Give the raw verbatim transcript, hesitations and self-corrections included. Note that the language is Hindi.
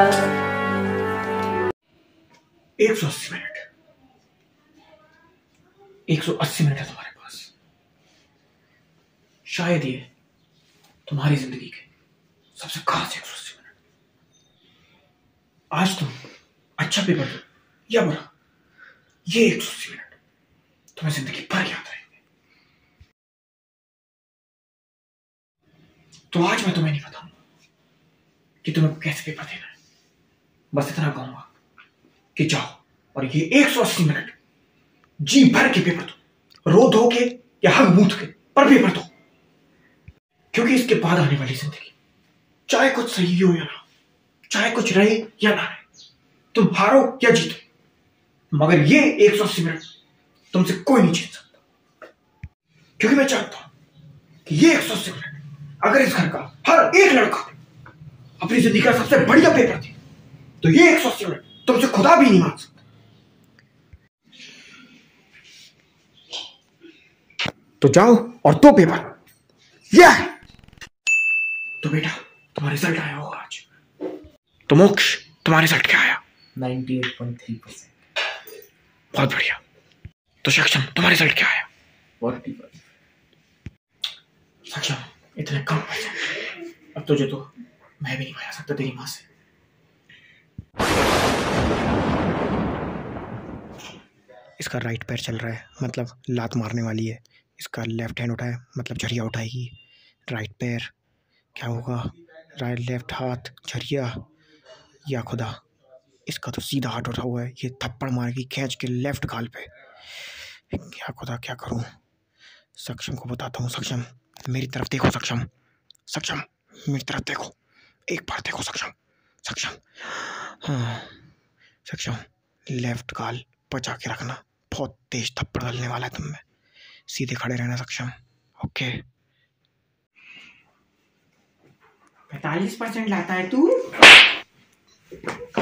एक सौ अस्सी मिनट एक सौ अस्सी मिनट है तुम्हारे पास। शायद ये तुम्हारी जिंदगी के सबसे खास एक सौ अस्सी मिनट। आज तुम अच्छा पेपर दो या बुरा, ये एक सौ अस्सी मिनट तुम्हें जिंदगी भर याद रहेंगे। तो आज मैं तुम्हें नहीं बताऊंगा कि तुम्हें कैसे पेपर देना है, बस इतना कहूंगा कि जाओ और ये एक सौ अस्सी मिनट जी भर के पेपर दो, रो धो के या हग मूत के, पर पेपर दो। क्योंकि इसके बाद आने वाली जिंदगी चाहे कुछ सही हो या ना, चाहे कुछ रहे या ना रहे, तुम हारो या जीतो, मगर ये एक सौ अस्सी मिनट तुमसे कोई नहीं जीत सकता। क्योंकि मैं चाहता हूं कि ये एक सौ अस्सी मिनट अगर इस घर का हर एक लड़का अपनी जिंदगी का सबसे बढ़िया पेपर दे, तो ये एक सौ अस्सी मिनट तुमसे खुदा भी नहीं मान सकता। तो जाओ और दो पेपर। ये तो बेटा तुम्हारा रिजल्ट आया होगा आज। तो मोक्ष तुम्हारा रिजल्ट क्या आया? अट्ठानवे पॉइंट तीन परसेंट। बहुत बढ़िया। तो सक्षम तुम्हारा रिजल्ट क्या आया? पैंतालीस। सक्षम इतने कम परसेंट, अब तुझे तो मैं भी नहीं बता सकता तेरी मां से। इसका राइट पैर चल रहा है, मतलब लात मारने वाली है। इसका लेफ्ट हैंड उठाए, मतलब झरिया उठाएगी। राइट पैर क्या होगा? राइट लेफ्ट हाथ झरिया, या खुदा इसका तो सीधा हाथ उठा हुआ है, ये थप्पड़ मारेगी खींच के लेफ्ट गाल पे। क्या खुदा क्या करूं? सक्षम को बताता हूँ। सक्षम मेरी तरफ देखो, सक्षम सक्षम मेरी तरफ देखो, एक बार देखो सक्षम। सक्षम हाँ सक्षम, लेफ्ट गाल बचा के रखना, बहुत तेज थप्पड़ डालने वाला है तुम में। सीधे खड़े रहना सक्षम। ओके। पैंतालीस परसेंट लाता है तू।